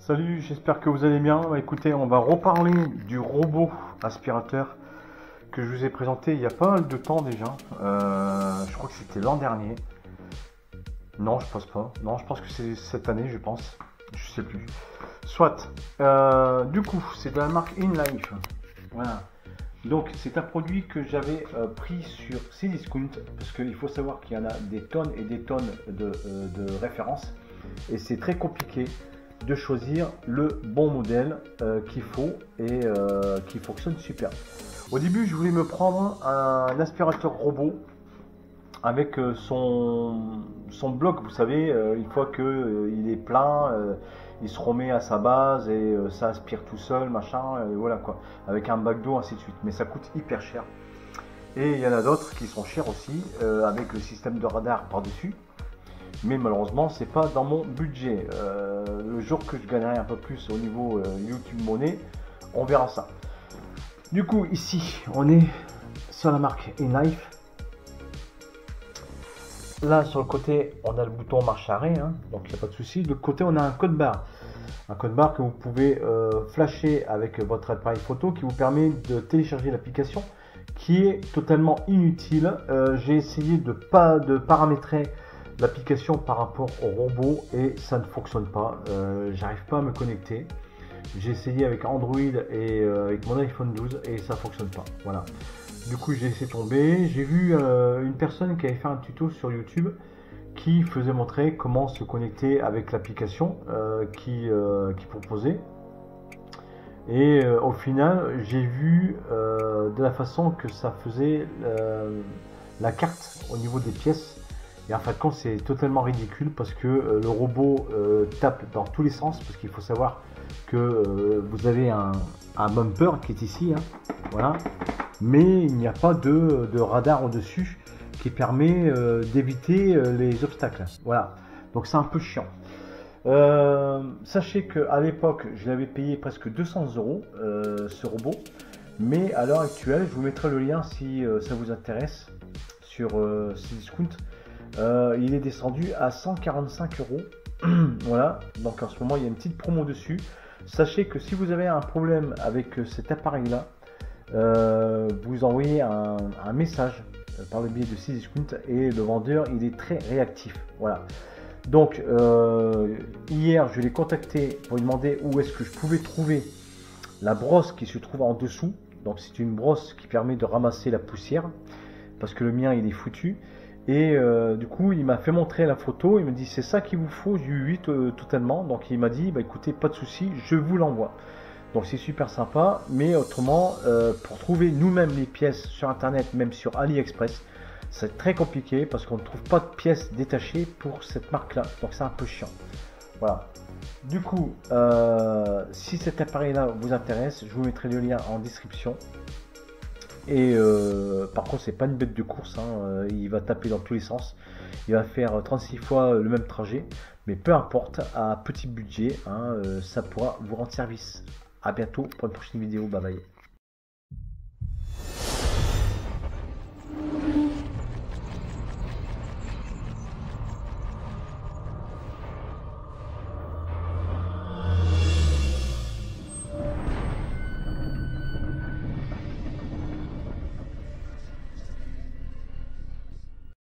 Salut, j'espère que vous allez bien. Écoutez, on va reparler du robot aspirateur que je vous ai présenté il y a pas mal de temps déjà. Je crois que c'était l'an dernier. Non, je pense pas. Non, je pense que c'est cette année, je pense. Je sais plus. Soit. Du coup, c'est de la marque InLife. Voilà. Donc, c'est un produit que j'avais pris sur Cdiscount parce qu'il faut savoir qu'il y en a des tonnes et des tonnes de références et c'est très compliqué de choisir le bon modèle qu'il faut et qui fonctionne super. Au début, je voulais me prendre un aspirateur robot avec son bloc, vous savez, une fois qu'il est plein, il se remet à sa base et ça aspire tout seul, machin, et voilà quoi, avec un bac d'eau, ainsi de suite. Mais ça coûte hyper cher. Et il y en a d'autres qui sont chers aussi, avec le système de radar par-dessus. Mais malheureusement, c'est pas dans mon budget. Le jour que je gagnerai un peu plus au niveau YouTube Money, on verra ça. Du coup, ici, on est sur la marque InLife. Là, sur le côté, on a le bouton marche arrêt, hein, donc il n'y a pas de souci. De l'autre côté, on a un code barre. Un code barre que vous pouvez flasher avec votre appareil photo qui vous permet de télécharger l'application qui est totalement inutile. J'ai essayé de paramétrer l'application par rapport au robot et ça ne fonctionne pas. J'arrive pas à me connecter. J'ai essayé avec Android et avec mon iPhone 12 et ça fonctionne pas. Voilà. Du coup, j'ai laissé tomber. J'ai vu une personne qui avait fait un tuto sur YouTube qui faisait montrer comment se connecter avec l'application qui proposait. Et au final, j'ai vu de la façon que ça faisait la carte au niveau des pièces. Et en fin de compte, c'est totalement ridicule parce que le robot tape dans tous les sens. Parce qu'il faut savoir que vous avez un bumper qui est ici, hein, voilà. Mais il n'y a pas de radar au-dessus qui permet d'éviter les obstacles. Voilà, donc c'est un peu chiant. Sachez qu'à l'époque, je l'avais payé presque 200 € ce robot. Mais à l'heure actuelle, je vous mettrai le lien si ça vous intéresse sur Cdiscount. Il est descendu à 145 €. Voilà, donc en ce moment, il y a une petite promo dessus. Sachez que si vous avez un problème avec cet appareil-là, vous envoyez un message par le biais de Cdiscount et le vendeur il est très réactif. Voilà. Donc hier je l'ai contacté pour lui demander où est-ce que je pouvais trouver la brosse qui se trouve en dessous. Donc c'est une brosse qui permet de ramasser la poussière parce que le mien il est foutu. Et du coup il m'a fait montrer la photo, il me dit c'est ça qu'il vous faut, j'ai eu 8 totalement. Donc il m'a dit bah écoutez, pas de souci, je vous l'envoie. Donc c'est super sympa, mais autrement, pour trouver nous-mêmes les pièces sur internet, même sur AliExpress, c'est très compliqué parce qu'on ne trouve pas de pièces détachées pour cette marque-là. Donc c'est un peu chiant. Voilà. Du coup, si cet appareil-là vous intéresse, je vous mettrai le lien en description. Et par contre, c'est pas une bête de course, hein, il va taper dans tous les sens. Il va faire 36 fois le même trajet, mais peu importe, à petit budget, hein, ça pourra vous rendre service. A bientôt pour une prochaine vidéo, bye bye.